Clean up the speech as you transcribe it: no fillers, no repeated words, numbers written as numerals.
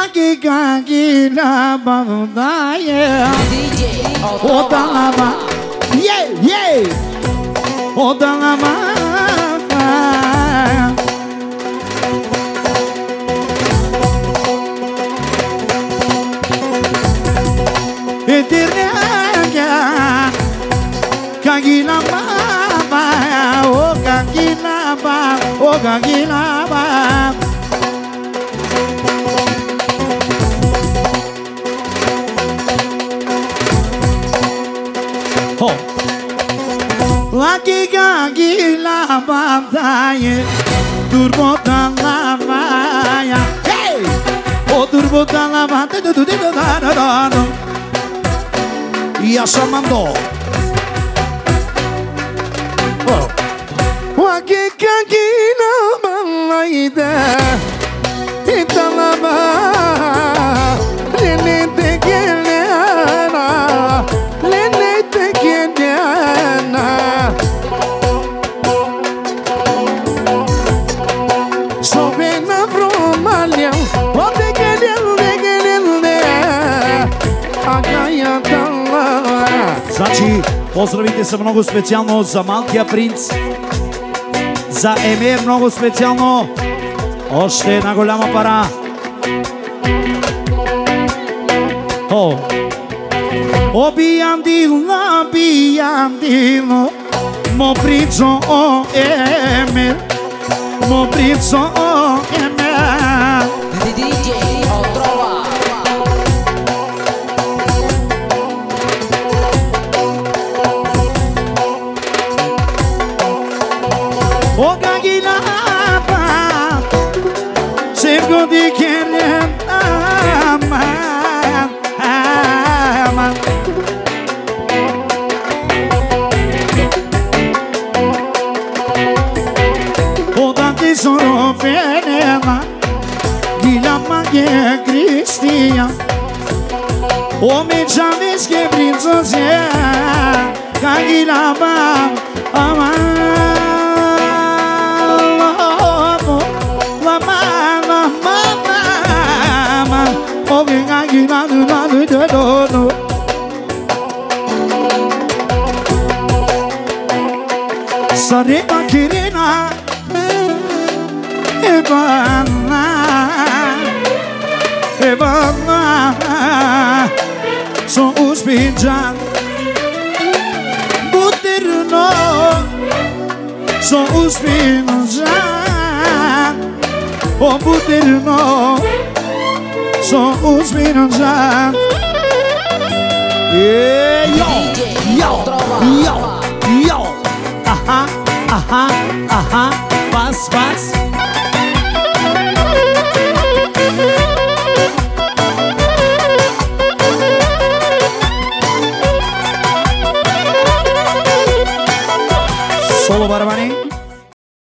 Kaki la babdaye Odalama Yeah Odalama Etirnega Kaki la baba O kaki la baba O kaki la baba Laki kaki la babdaye Durbodan la maya Hey! O durbodan la maya Yaşamando Laki kaki la malayda Italaba Lene tekelena Lene tekelena Sobena vromalja Ode gelene Agaja tala Значи, поздравите са много специално за малкия принц За Емир много специално Още една голяма пара O biandilo Mo princo o Emir Mo princo o Emir DJ Otrova O gagilapa Cerco di querer amar O dante sono venema Gila maghe Cristian O me chaves que brinzozia Gagila ba Sareba kirina Ebana Son uspinjan Buterno Son uspinjan O buterno Son uspinjan Yo Aha Bas Solo Barbani